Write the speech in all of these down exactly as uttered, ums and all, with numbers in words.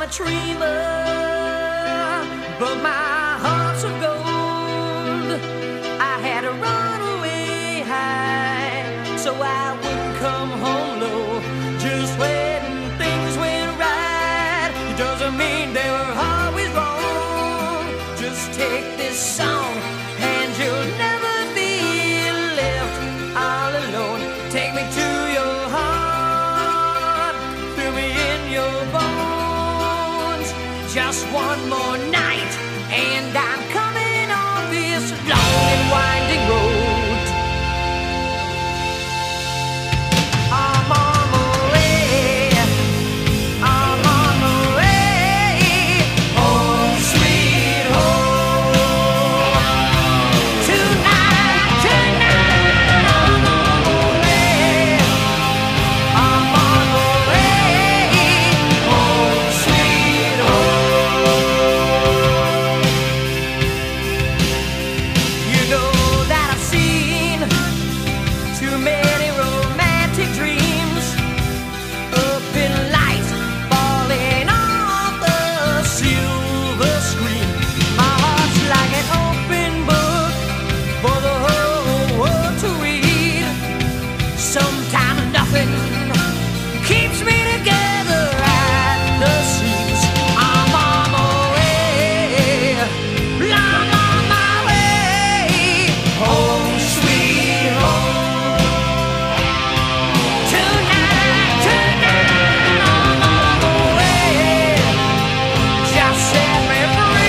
a dreamer, but my heart's of gold. I had to run away high so I wouldn't come home low. Just when things went right, it doesn't mean they were always wrong. Just take this song and you'll never be left all alone. Take me to your heart, fill me in your bones. Just one more night and I'm coming on this long and winding road. I'm on my way, I'm on my way, home sweet home. Tonight, tonight, I'm on my way, I'm on my way, home sweet home. You know that I've seen too many romantic dreams up in lights falling off the silver screen. My heart's like an open book for the whole world to read. Sometimes nothing keeps me together at the seams. I'm on my way, I'm on my way, home sweet home. Tonight, tonight, I'm on my way. Just set me free.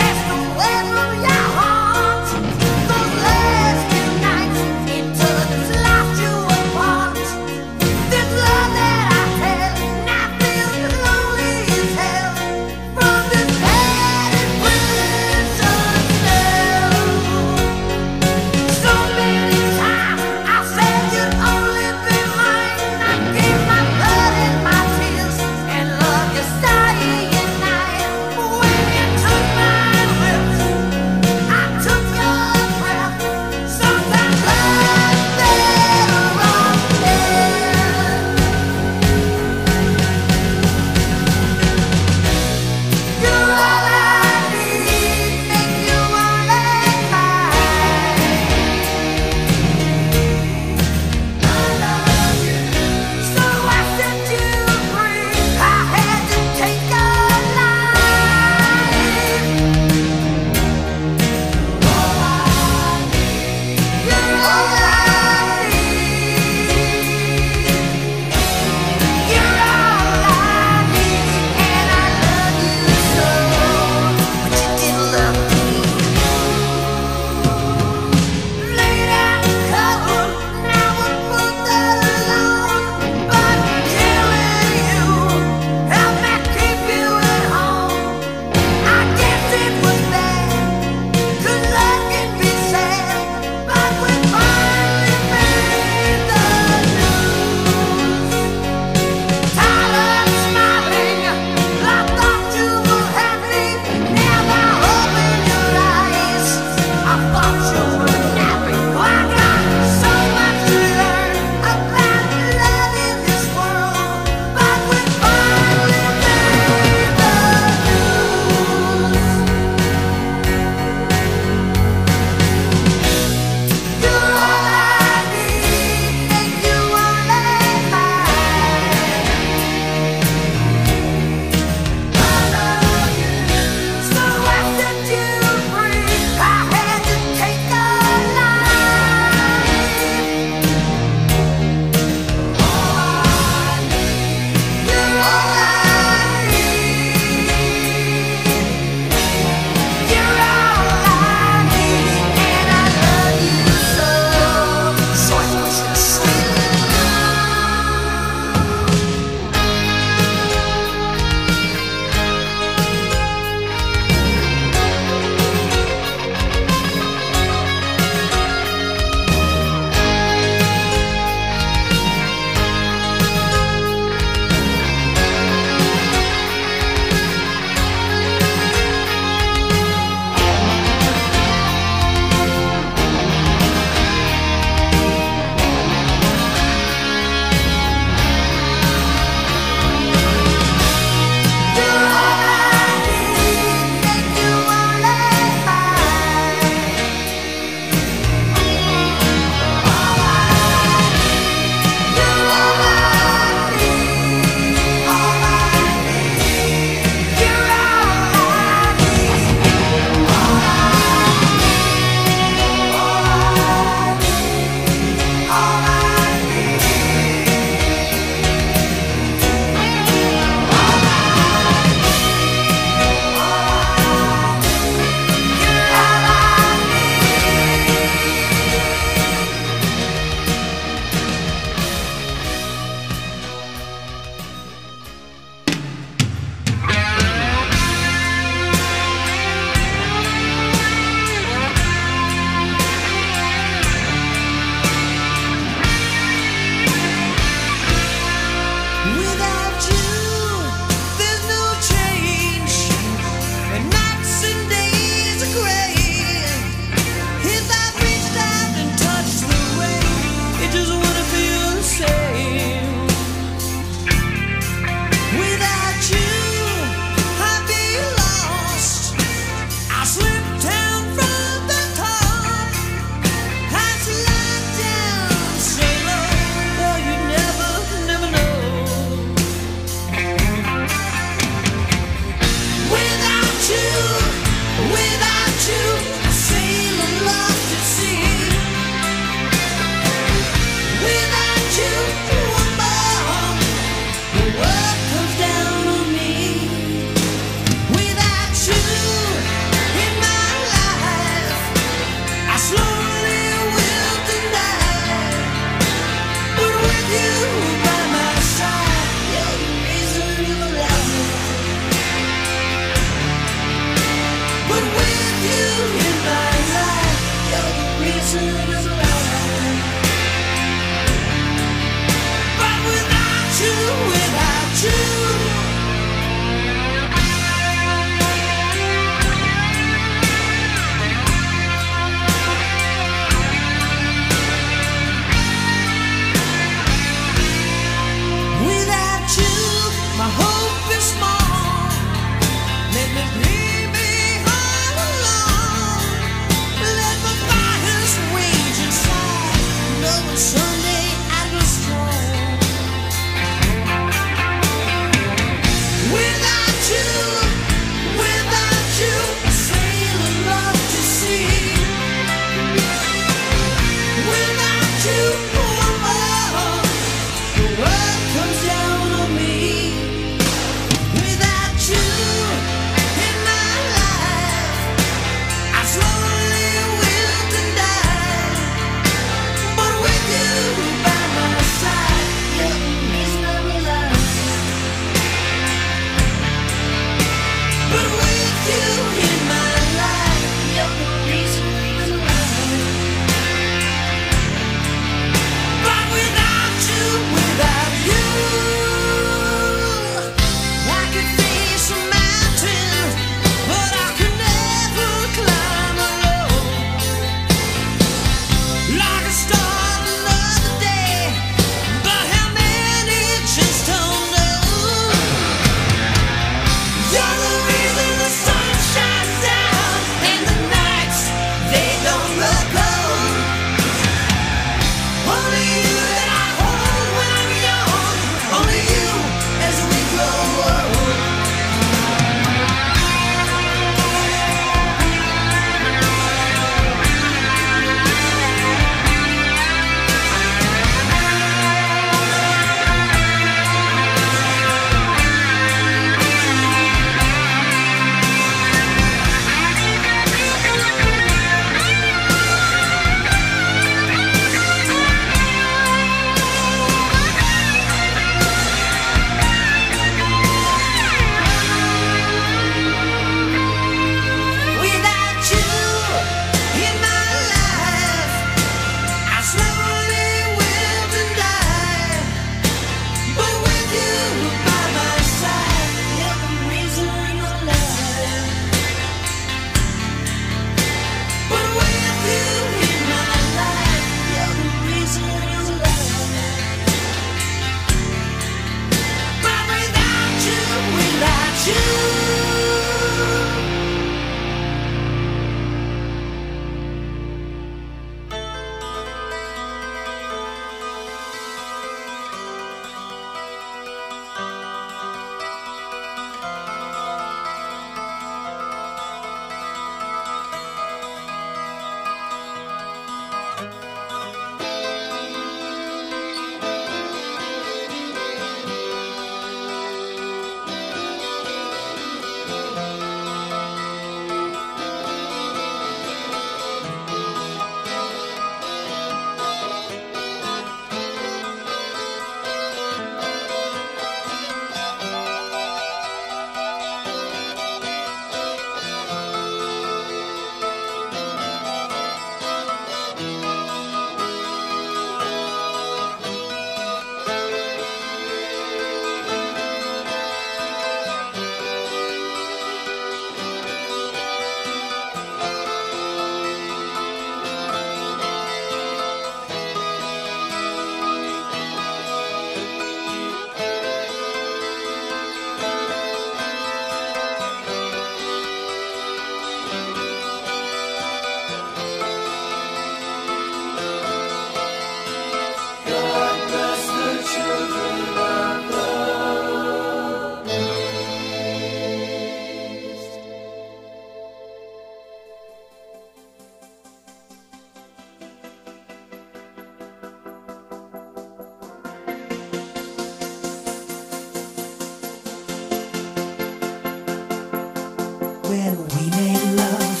when we made love.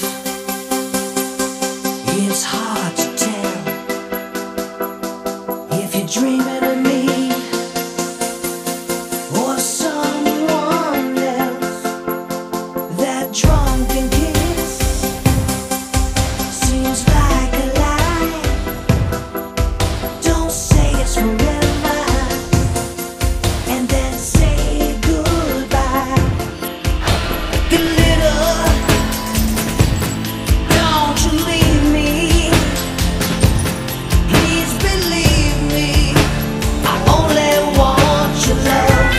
It's hard to tell if you're dreaming of me or someone else. That drunken kiss seems like a lie. Don't say it's forever and then say goodbye. Glitter, don't you leave me. Please believe me, I only want your love.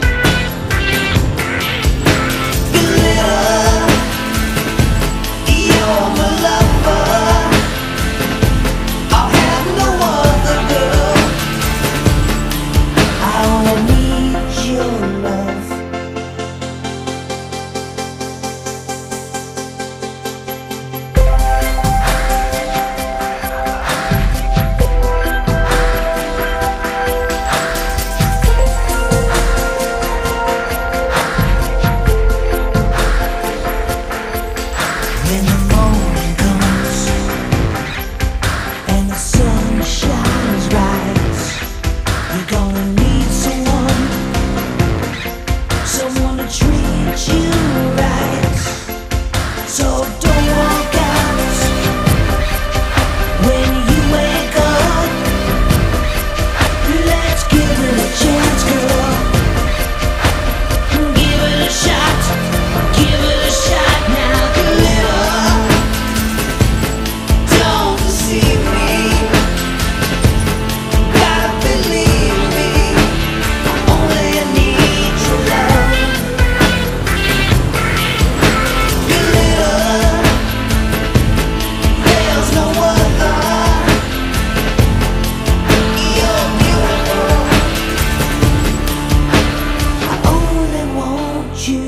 Glitter, you're my lover. I'll have no other girl. I only need your love. When the morning comes and the sun shines bright, you're gonna need someone, someone to treat you right. So don't walk out when you wake up. Let's give it a chance, girl. Give it a shot, give it a shot now. Glitter, don't deceive me. Gotta believe me, I only need your love. Glitter, there's no other. You're beautiful, I only want you.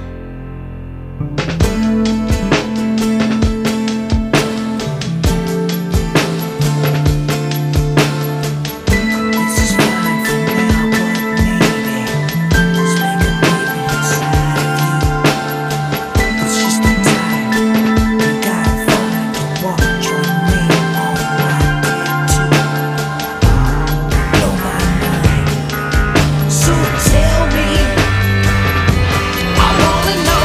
This is fine for now, but maybe let's make a baby inside of you. It's just the time you gotta find to watch your name on right there too. Blow my mind. So tell me, I wanna know.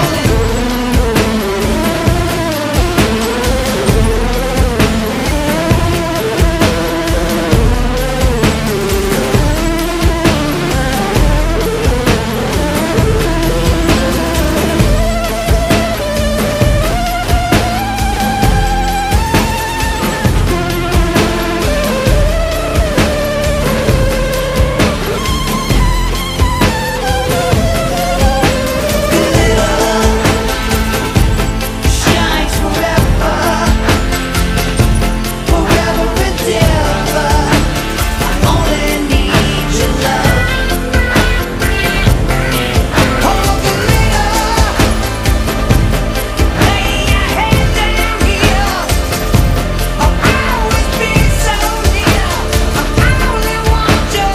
Shines forever, forever and ever. I only need your love. Oh, glitter, lay your head down here. I'll always be so near. I only want your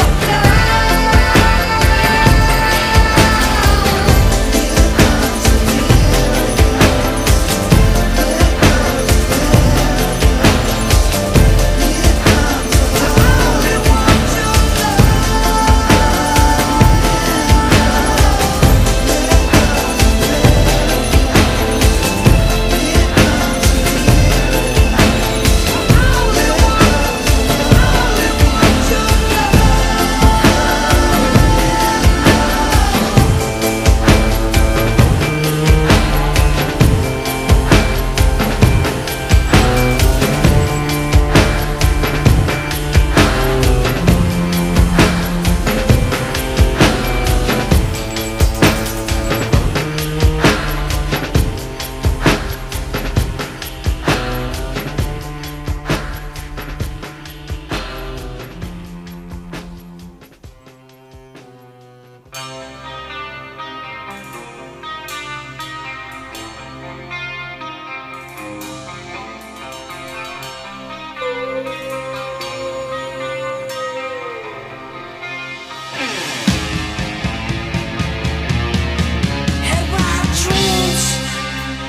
Had wild dreams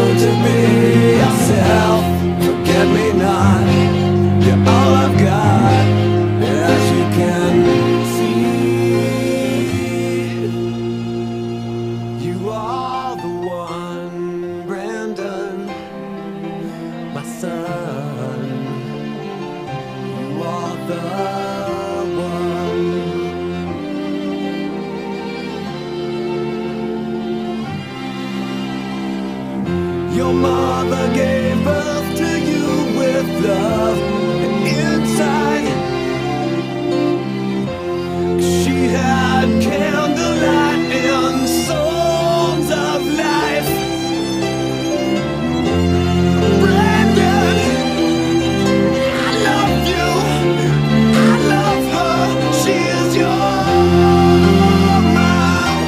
to be yourself. Forget me not. You're all I've got, as you can see. You are the one, Brandon, my son. You are the one. Your mother gave birth to you with love inside. She had candlelight and songs of life. Brandon, I love you. I love her. She is your mom.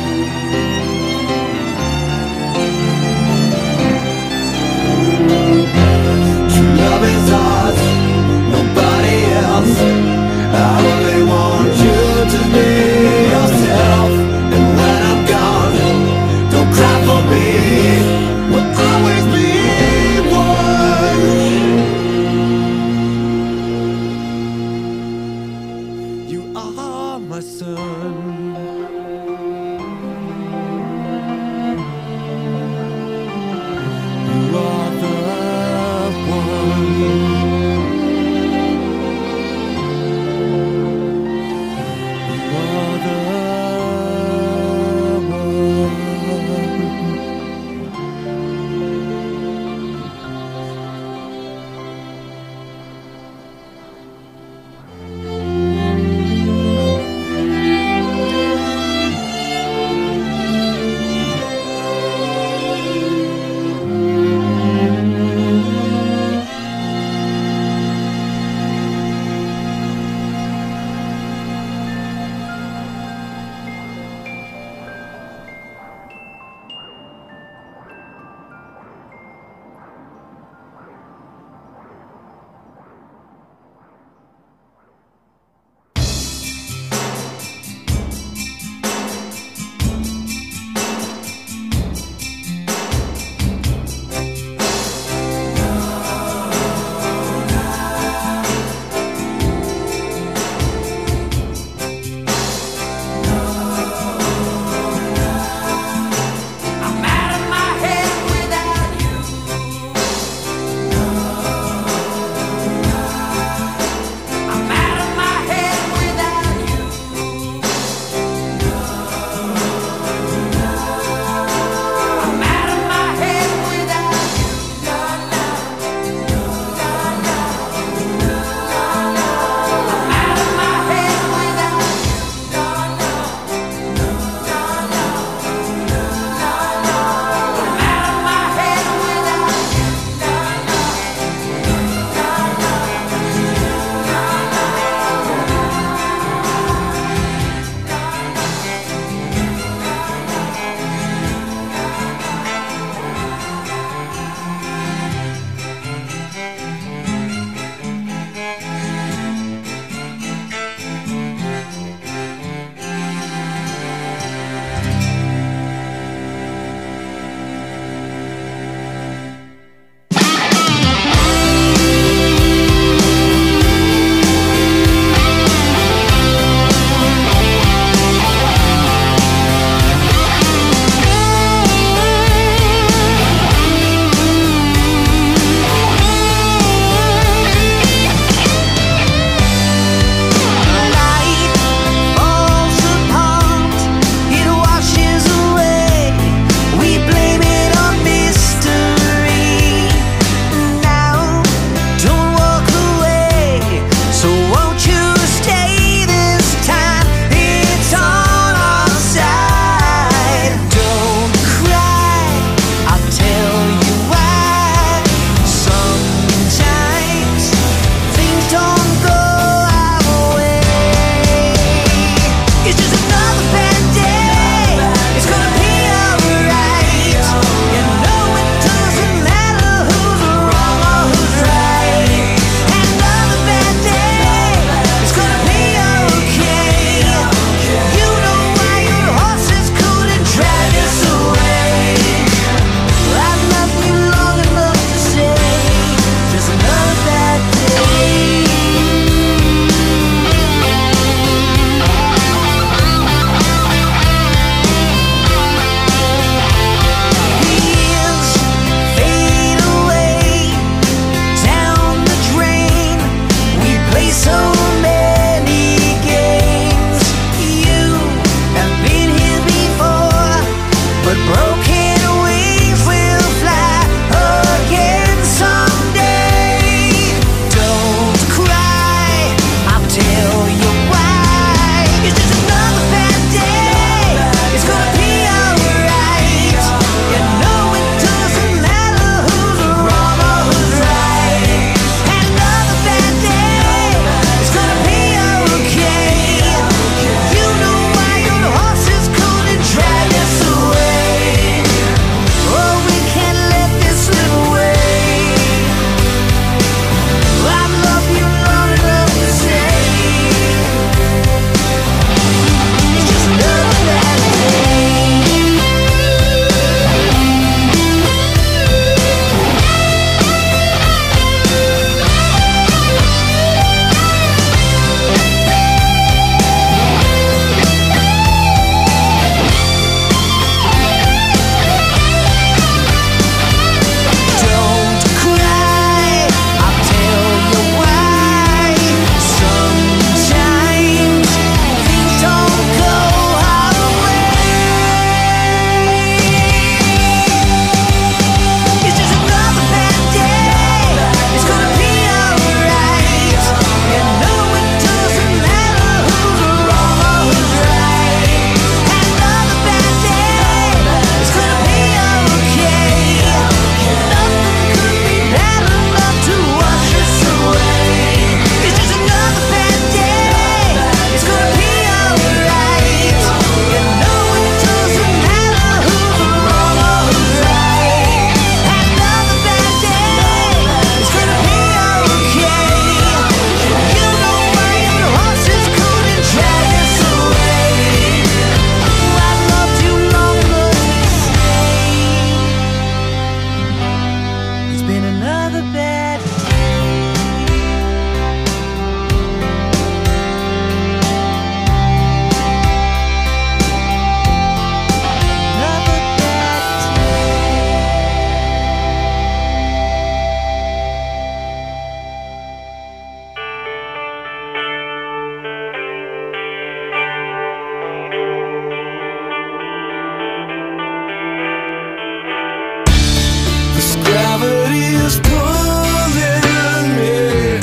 is pulling me,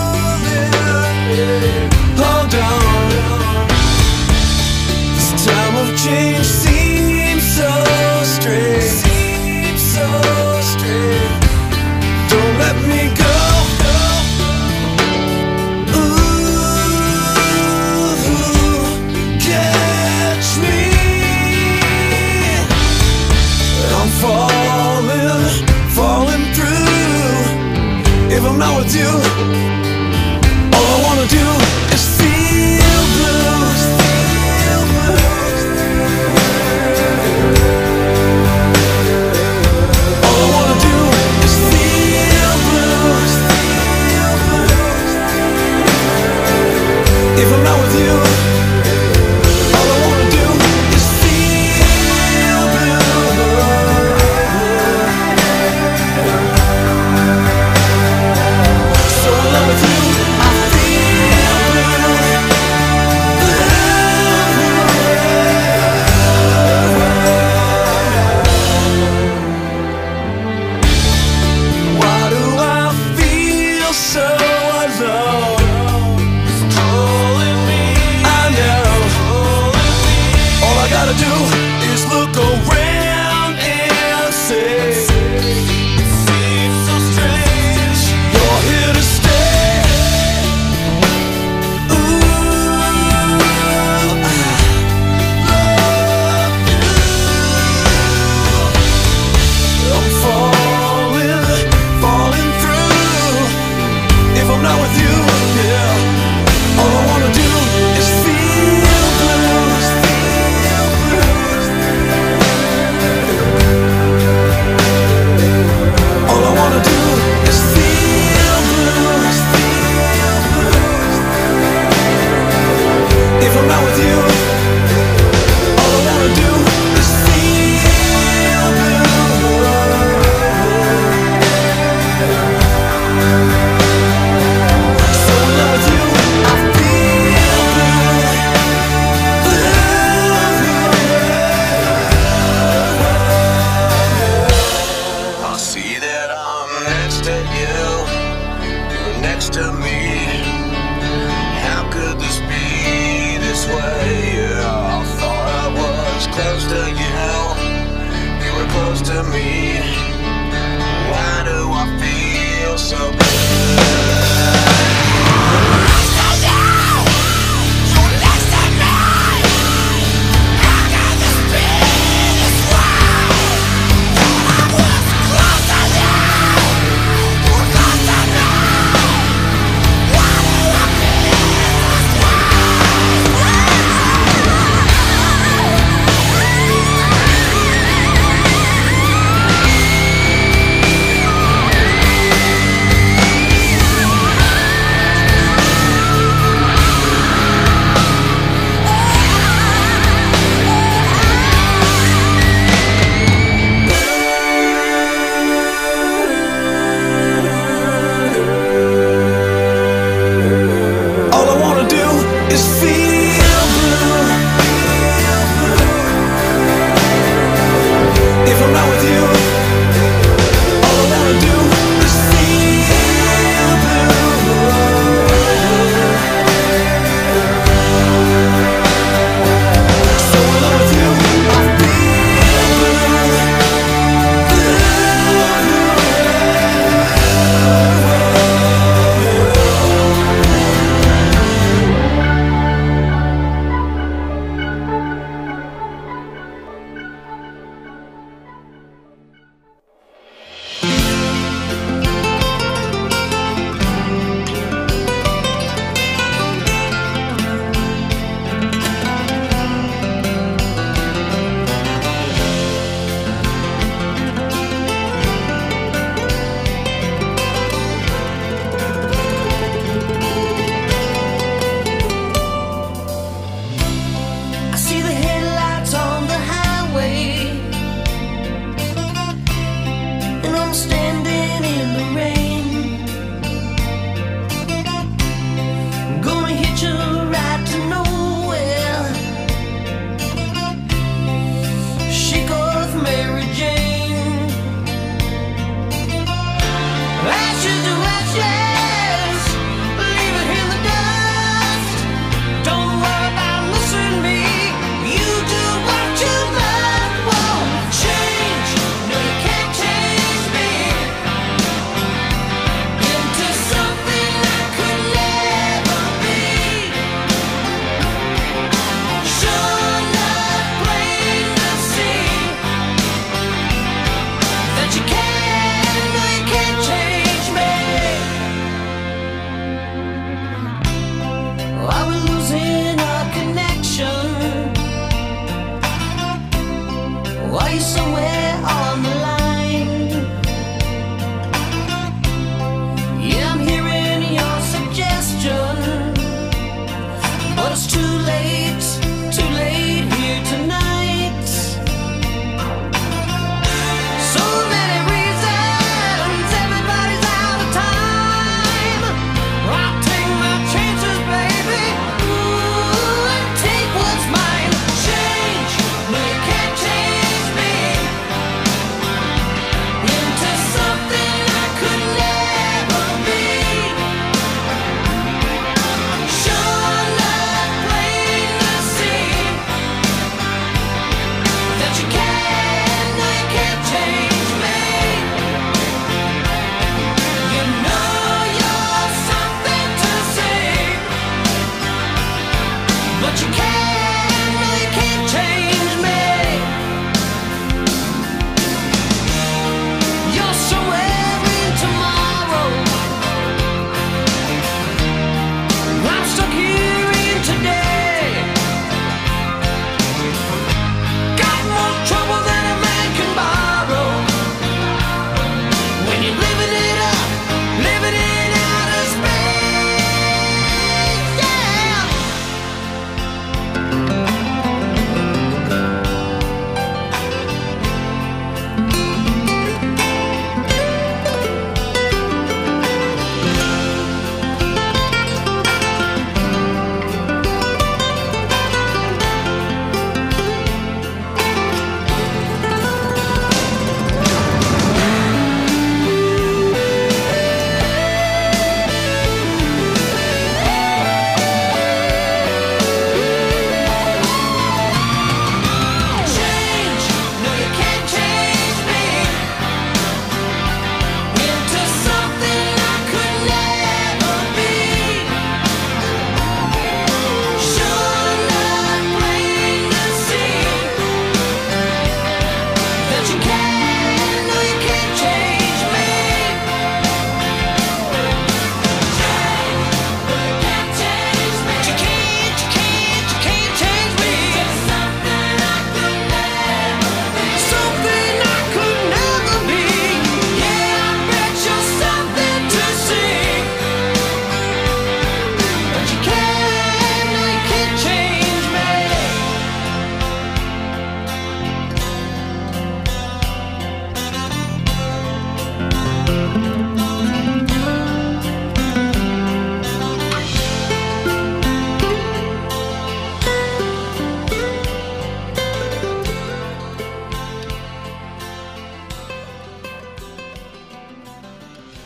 hold on. This time of change seems so strange, seems so strange. Don't let me go. Falling, falling through. If I'm not with you, all I wanna do is feel blue, feel blue. All I wanna do is feel blue, feel blue. If I'm not with you, all I wanna do is feel blue. To me, why do I feel so good?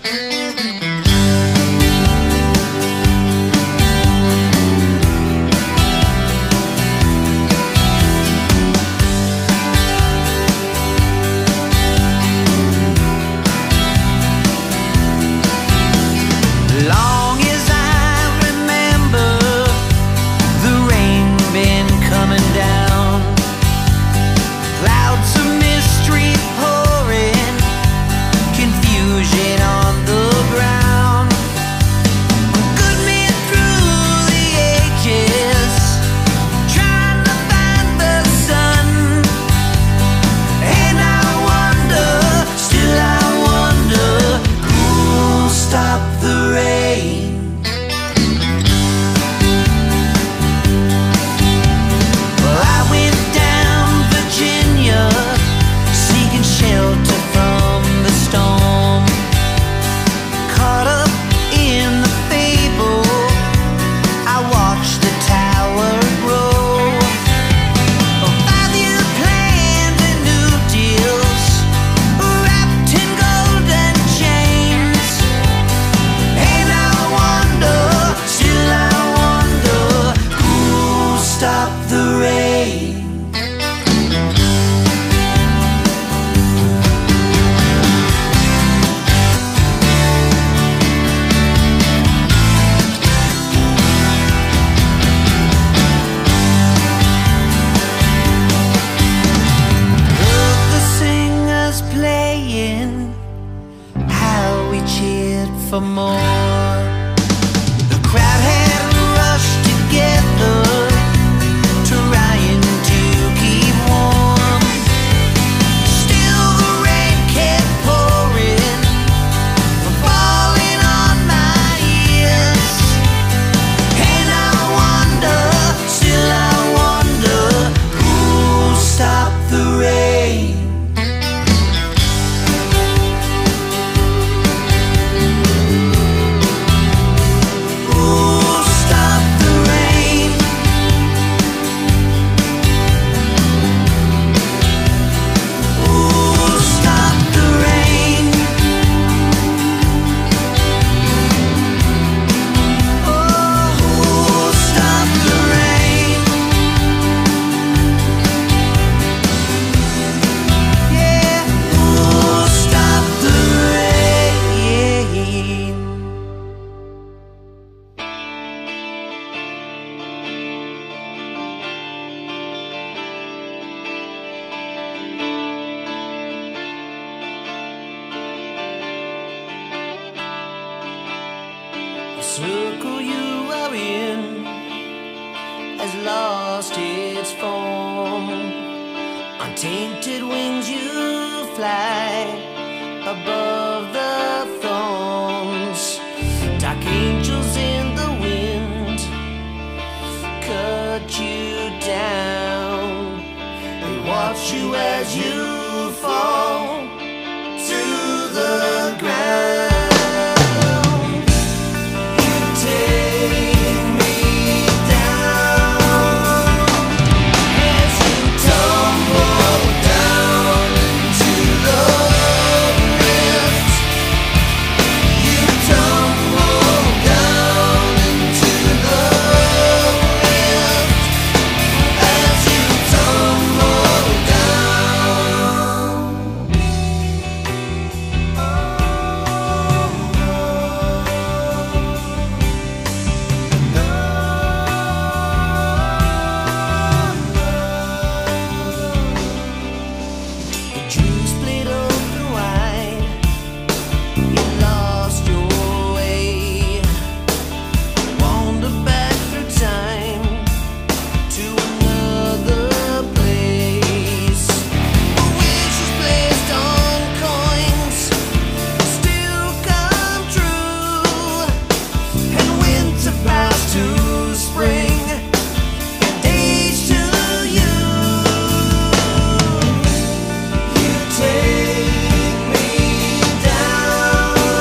Long as I remember, the rain been coming down, clouds of mystery pouring, confusion on the ground. Good men through the ages, trying to find the sun. And I wonder, still I wonder, who'll stop the rain? Well, I went down Virginia, seeking shelter from the storm. Caught up in the fable, I watched the tower grow. Five-year plans and new deals, wrapped in golden chains. And I wonder, still I wonder, who'll stop the rain? Look, the singers playing, how we cheered for more. The crowd had rushed together, trying to keep warm. Still the rain kept pouring, falling on my ears. And I wonder, still I wonder, who'll stop the rain? Who'll stop the rain? Who'll stop the rain? Oh, who'll stop the rain? Yeah, who'll stop the rain? The circle you are in has lost its form. Untainted wings you fly above the thorns. Dark angels in the wind cut you down. They watch you as you fall to the ground. You take me down as you tumble down into the rift. You tumble down into the rift as you tumble Take me down.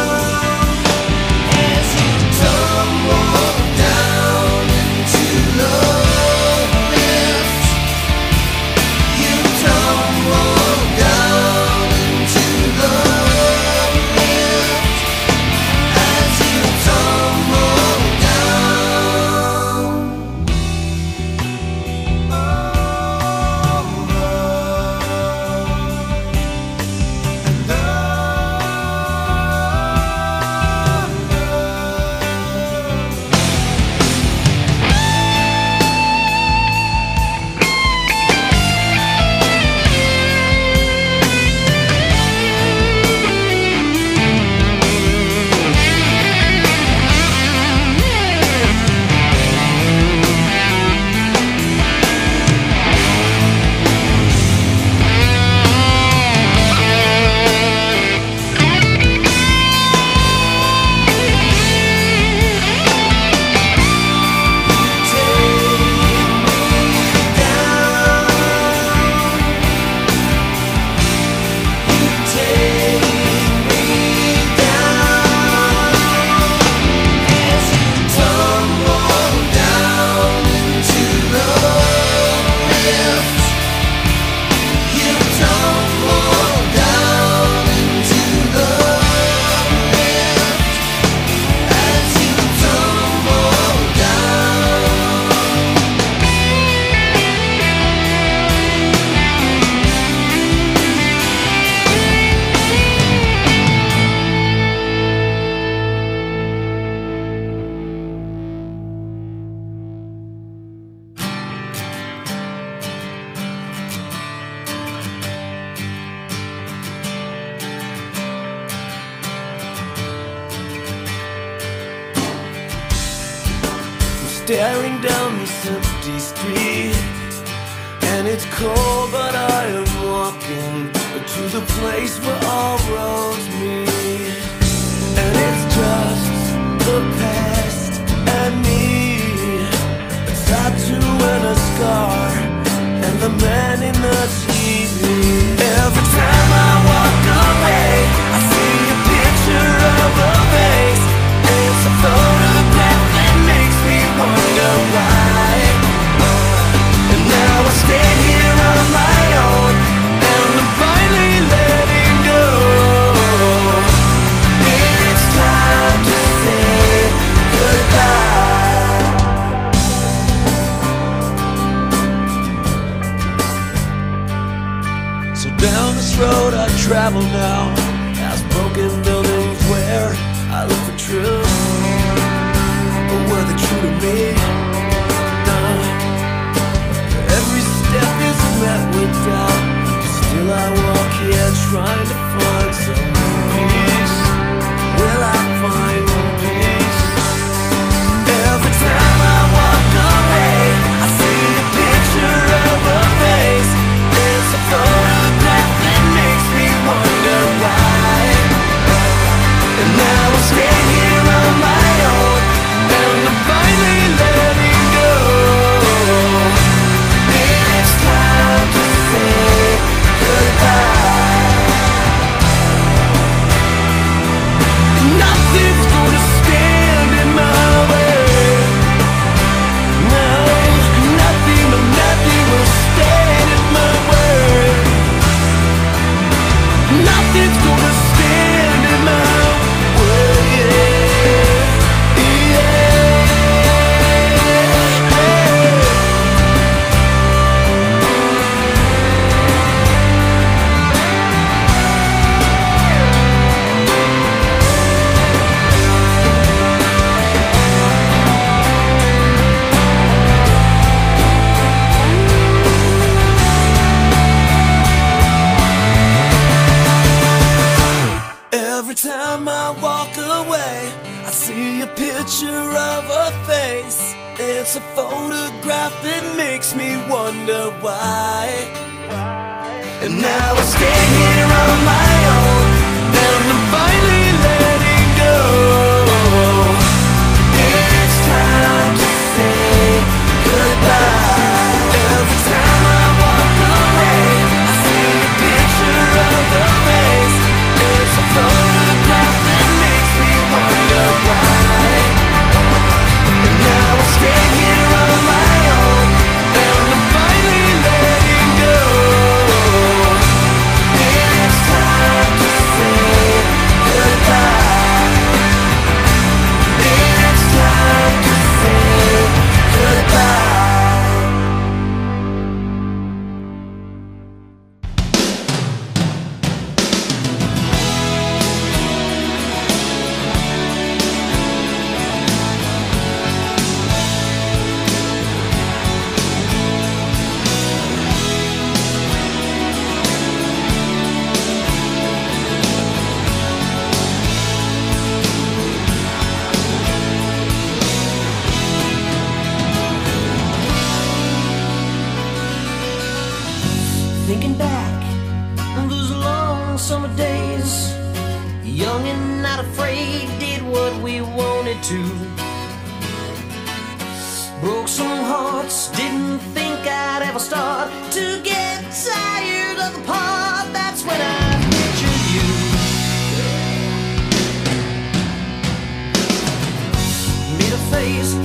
staring down this empty street. And it's cold, but I am walking to the place where all roads meet. And it's just the past and me, a tattoo and a scar, and the man in the T V. Every time I walk away, I see a picture of a face. It's a photograph that makes me wonder why. And now I stand here on my own, and I'm finally letting go. It's time to say goodbye. So down this road I travel now, past broken buildings where I look for truth. But were they true to me? No. Every step is met with doubt, still I walk here trying to find some peace. Will I find peace? Every time I walk away, I see a picture of a face. It's a photograph that makes me wonder why. And now I stand here on my own, and I'm finally letting go. It's time to say goodbye. Nothing's gonna stand in my way. No, nothing or nothing will stand in my way. Nothing's gonna stand in my way. Every time I walk away, I see a picture of a face. It's a photograph that makes me wonder why. And now I stand here on my own, and I'm finally letting go. It's time to say goodbye. Every time I walk away, I see a picture of the face. It's a photograph that makes me wonder why. And now I stand here on my own, and I'm finally letting go. It's time to say goodbye. It's time to say goodbye. Thinking back on those long summer days, young and not afraid, did what we wanted to. Broke some hearts, didn't think I'd ever start to get tired of the part. That's when I pictured you. Made a face